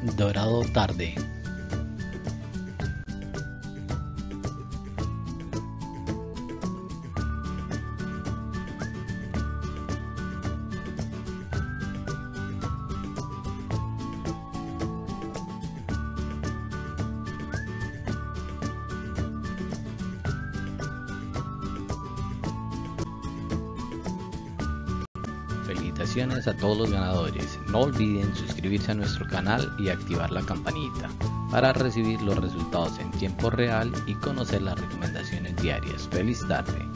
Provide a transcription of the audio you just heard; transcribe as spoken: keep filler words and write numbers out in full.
Dorado Tarde. Felicitaciones a todos los ganadores. No olviden suscribirse a nuestro canal y activar la campanita para recibir los resultados en tiempo real y conocer las recomendaciones diarias. ¡Feliz tarde!